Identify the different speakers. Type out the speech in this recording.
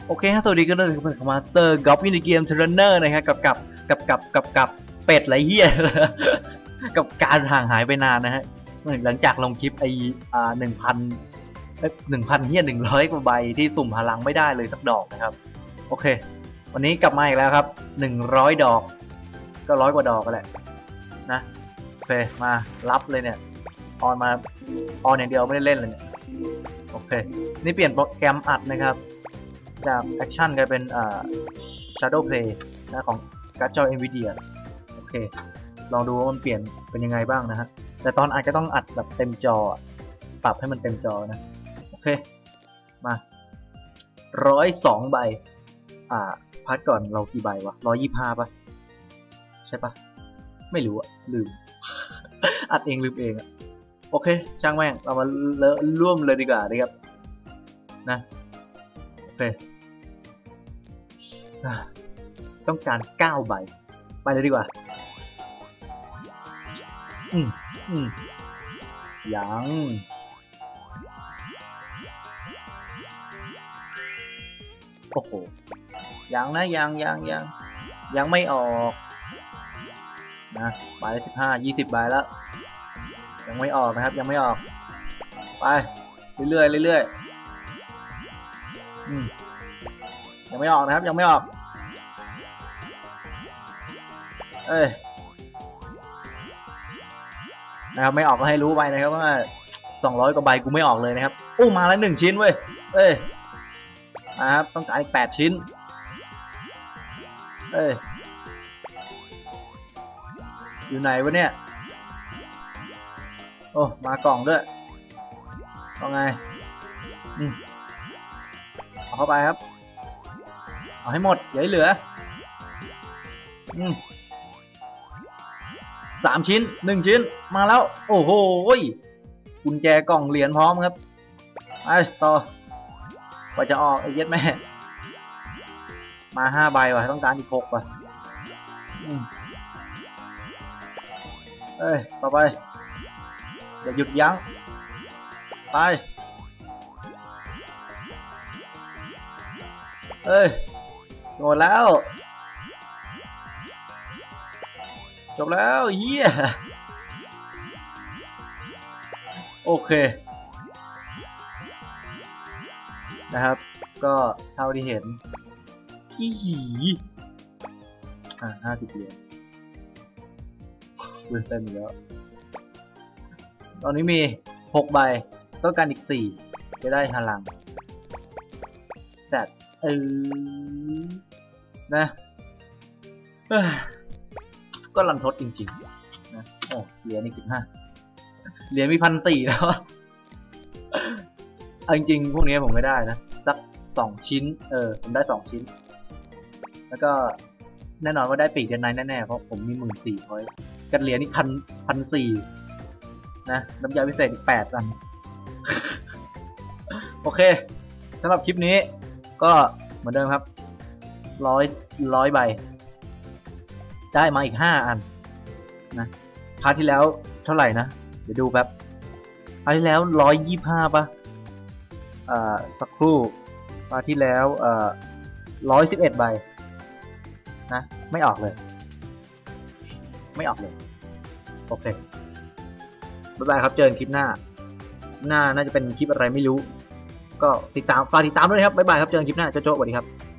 Speaker 1: โอเคสวัสดีกันด้วยกับมาสเตอร์กอล์ฟวินเกมเทรนเนอร์นะครับกับเป็ดไรเฮีย กับการห่างหายไปนานนะฮะหลังจากลงคลิป1,000เฮีย100 กว่าใบที่สุ่มพลังไม่ได้เลยสักดอกนะครับโอเควันนี้กลับมาอีกแล้วครับ100 ดอกก็100 กว่าดอกก็แหละนะโอเคมารับเลยเนี่ยออนอย่างเดียวไม่ได้เล่นเลยเนี่ยโอเคนี่เปลี่ยนโปรแกรมอัดนะครับจากแอคชั่นกลายเป็นShadow Play นะของการ์ดจอ Nvidia โอเคลองดูว่ามันเปลี่ยนเป็นยังไงบ้างนะฮะแต่ตอนอัดก็ต้องอัดแบบเต็มจอปรับให้มันเต็มจอนะโอเคมา102 ใบพัดก่อนเรากี่ใบวะ125ป่ะใช่ป่ะไม่รู้อะลืม อัดเองลืมเองอะโอเคช่างแม่งเรามาร่วมเลยดีกว่านะครับนะโอเคต้องการ9 ใบไปเลยดีกว่ายังโอ้โหยังนะยังไม่ออกนะใบละ15-20 ใบแล้วยังไม่ออกนะครับยังไม่ออกไปเรื่อยยังไม่ออกนะครับยังไม่ออกนะครับไม่ออกก็ให้รู้ไปนะครับว่า200 กว่าใบกูไม่ออกเลยนะครับโอ้มาแล้ว1 ชิ้นเว้ยนะครับต้องการอีก8 ชิ้นอยู่ไหนวะเนี่ยโอ้มากล่องด้วยเอาไงเอาเข้าไปครับเอาให้หมดอย่าให้เหลือ3 ชิ้น1 ชิ้นมาแล้วโอ้โหกุญแจกล่องเหรียญพร้อมครับไปต่อกว่าจะออกไอ้เย็ดแม่มา5 ใบว่ะต้องการอีก6ว่ะต่อไปอย่าหยุดยั้งไปหมดแล้วจบแล้วเยี่ยโอเคนะครับก็เท่าที่เห็นขี้หี50 เหรียญเต็มแล้วตอนนี้มี6 ใบต้องการอีก4จะได้พลังแต่นะก็รันทดจริงๆนะเหรียญอีก15 เหรียญมี1,400แล้วเอาจริงๆพวกนี้ผมไม่ได้นะสัก2 ชิ้นผมได้2 ชิ้นแล้วก็แน่นอนว่าได้ปีกเดนไนท์แน่ๆเพราะผมมี14,000พอยต์กันเหรียญอีก1,400นะน้ำยาพิเศษอีก8 อัน โอเคสำหรับคลิปนี้ก็เหมือนเดิมครับ100 ใบได้มาอีก5 อันนะพาร์ทที่แล้วเท่าไหร่นะเดี๋ยวดูแป๊บพาร์ทที่แล้ว125ป่ะสักครู่พาร์ทที่แล้ว111 ใบนะไม่ออกเลยโอเคบ๊ายบายครับเจอกันคลิปหน้าน่าจะเป็นคลิปอะไรไม่รู้ก็ฝากติดตามด้วยครับบ๊ายบายครับเจอกันคลิปหน้าโจ๊ะสวัสดีครับ